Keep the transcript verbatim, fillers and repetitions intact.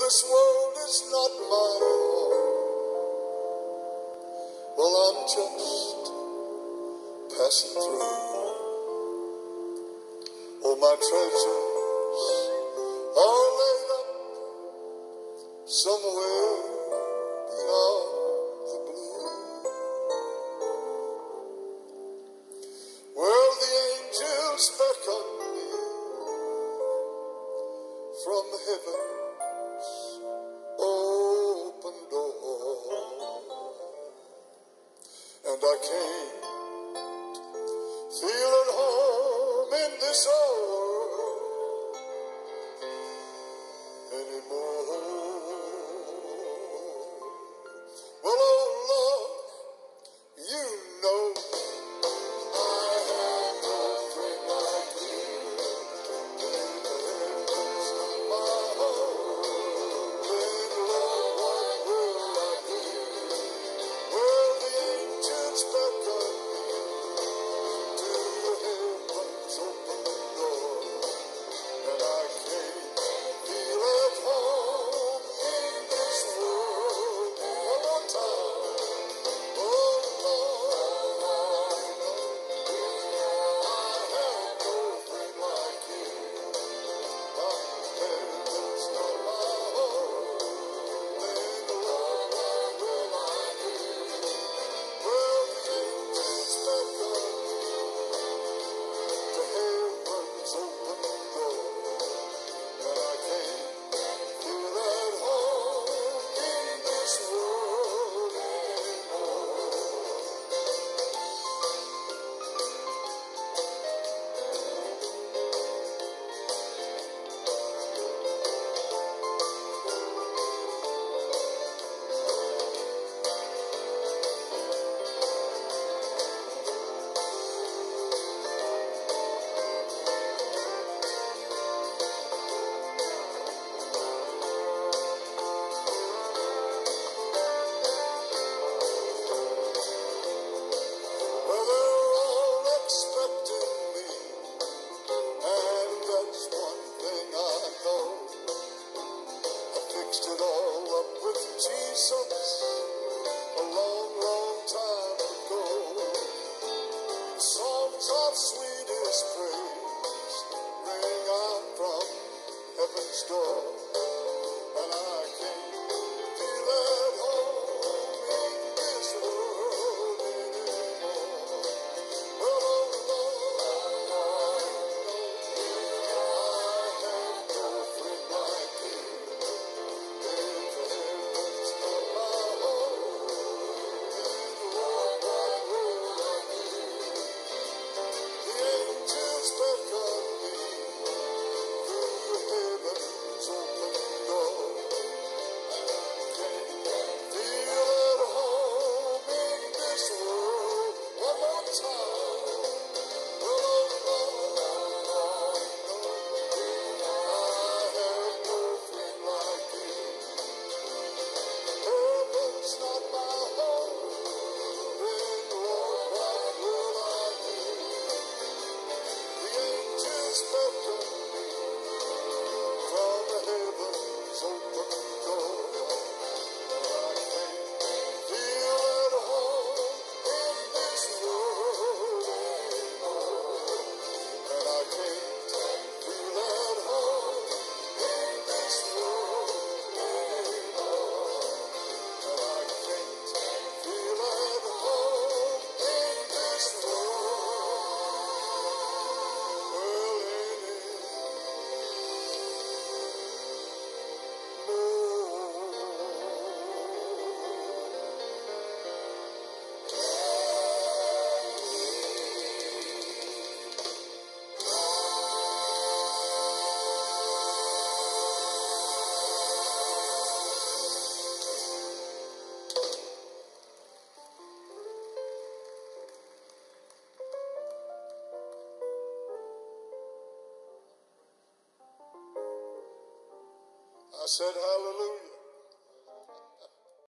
this world is not my home. Well, I'm just passing through. Oh, my treasures are laid up somewhere beyond the blue. Well, the angels beckon me from heaven's open door, and I can't feel at home in this old world anymore. Well, oh Lord, you know I have no friend like you. It's not my home. Then, Lord, what will I do? Well, the angels beckon me to heaven's open door, and I can't feel at home in this world. One more time. Oh Lord, I have no friend like you. Heaven's not my home. Then, Lord, what will I do? Well, the angels beckon me to heaven's open door, and I can't feel at home in this world anymore. Well, they're all expecting me, and that's one thing I know. I fixed it all up with Jesus a long, long time ago. Songs of sweetest praise ring out from heaven's door, and I can't feel at home in this world anymore. Well, oh Lord, I have no friend like you. If heaven's not my home, then Lord, what will I do? The angels beckon me through heaven's open door, and I can't feel at home in this world. One more time. Well, oh Lord, I have no friend like you. Heaven's not my home. Then, Lord, what will I do? The angels beckon me from heaven's open door, and I can't feel at home in this world anymore. And I can't feel at home in this world anymore. And I can't feel at home in this world I said hallelujah.